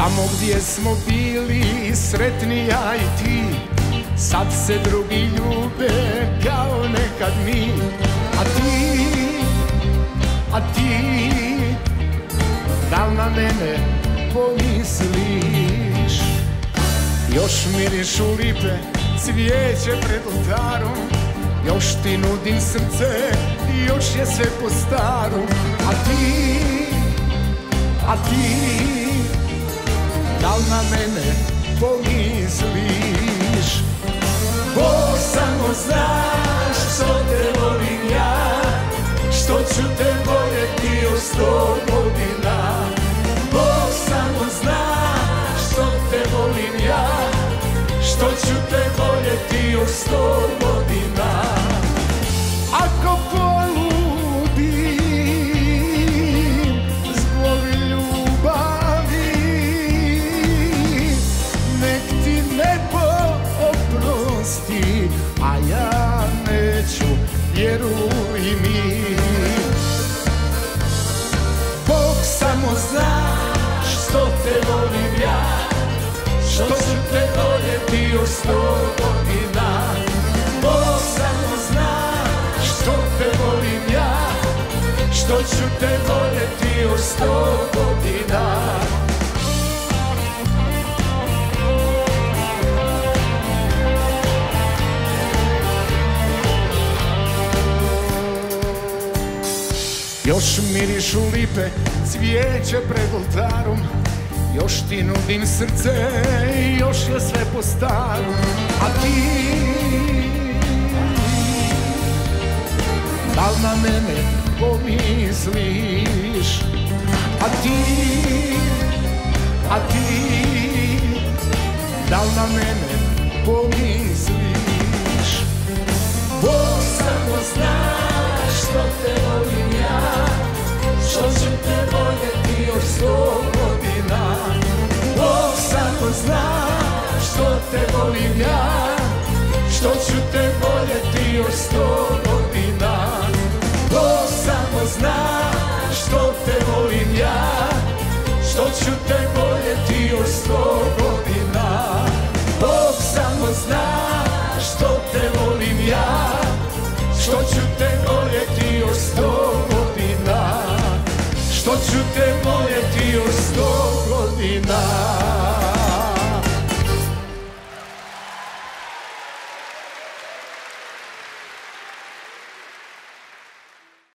Tamo gdje smo bili sretni ja i ti, sad se drugi ljube kao nekad mi. A ti, da li na mene pomisliš? Još mirišu lipe, cvijeće pred oltarom, još ti nudim srce, još je sve po starom. A ti, da li na mene pomisliš? Bog samo znaš što te volim ja, što ću te voljeti još 100 godina. Bog samo znaš što te volim ja, što ću te voljeti još 100 godina. Ako poludim zbog ljubavi, nek ti nebo oprosti, a ja neću, vjeruj mi. Bog samo znaš što te volim ja, što ću te voljeti još 100 godina. Bog samo znaš što te volim ja, što ću te voljeti još 100 godina. Još mirišu lipe, cvijeće pred oltarom, još ti nudim srce, još je sve po starom. A ti, da li na mene pomisliš? A ti, da li na mene pomisliš? Bog samo znaš što te volim ja, što ću te voljeti još 100 godina. Bog samo znaš što te volim ja, što ću te voljeti još 100 godina. Bog samo znaš što te volim ja, što ću te voljeti